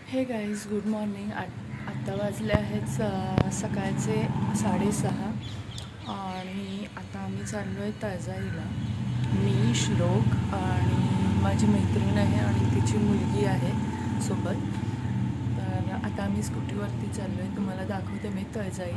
हे guys good morning. आत्ता वाजले आहेत सकाळचे 6:30 आणि आता आम्ही चाललो आहे तळजाईला। मी श्लोक आणि माझी मैत्रीण आहे आणि तिची मुलगी आहे सोबत। तर आता आम्ही स्कूटीवरती चाललो आहे, तुम्हाला दाखवते मी तळजाई।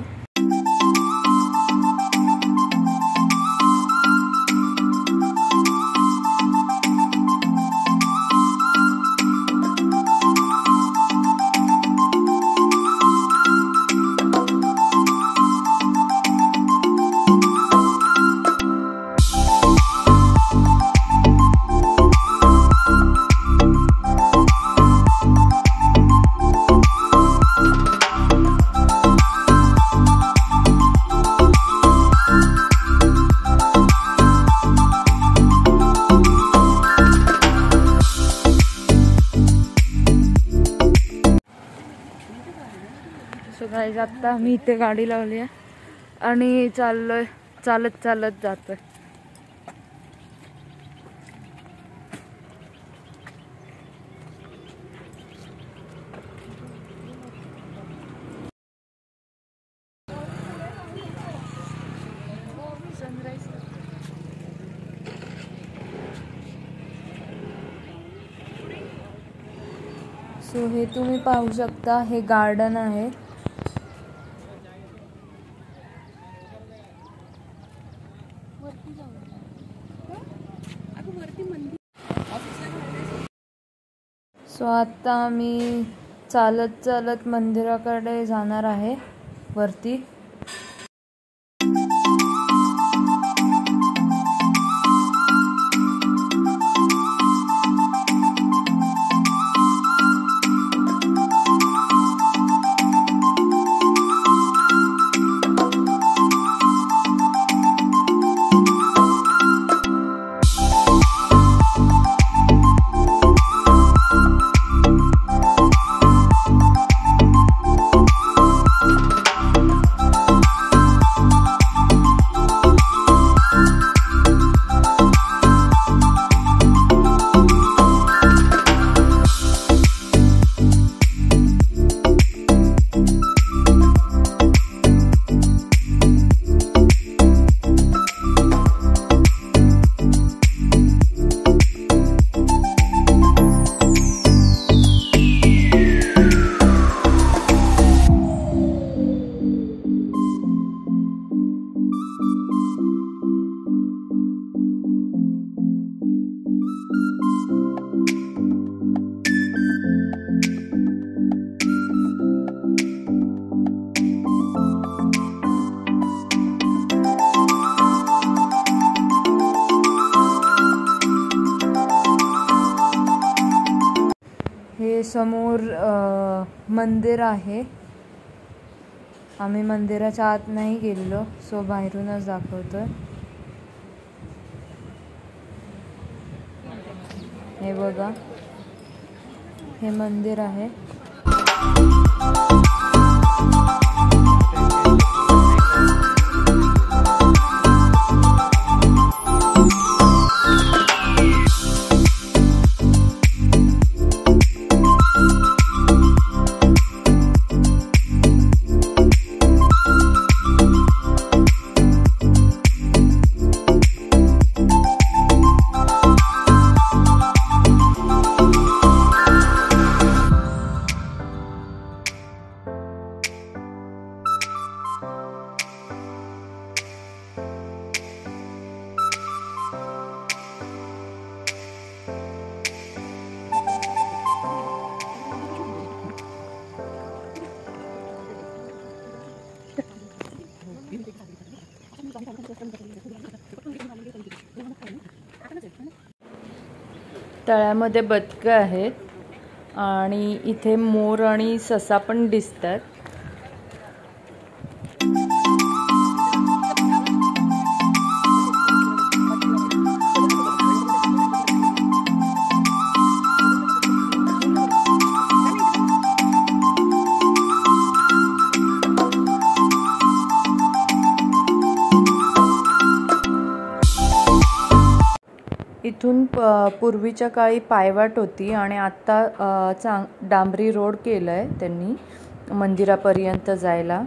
सो गाइस आता मी इथे गाडी लावली आहे आणि चाललोय, चालत जातोय। सो हे तुम्ही पाहू शकता, हे गार्डन आहे। सो आता आम्ही चालत मंदिराकडे जाणार आहे वरती। हे समोर मंदिर आहे। आम्ही मंदिराच्या आत नाही गेलो, सो बाहेरूनच दाखवतोय। हे बघा, हे मंदिर आहे। तळ्यामध्ये बदकं आहेत आणि इथे मोर आणि ससा पण दिसतात। इथून पूर्वीच्या काळी पायवाट होती आणि आत्ता डांबरी रोड केलं आहे त्यांनी मंदिरापर्यंत जायला.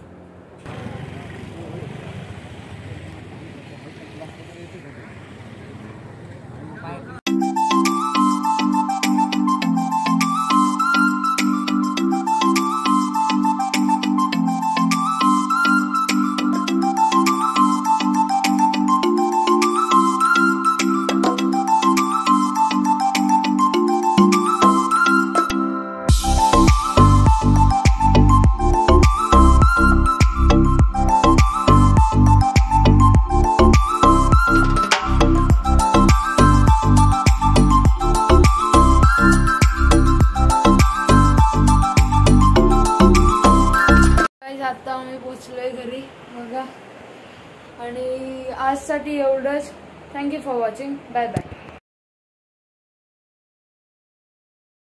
आता आम्ही पोचलोय घरी बघा आणि आजसाठी एवढंच. Thank you for watching. Bye bye.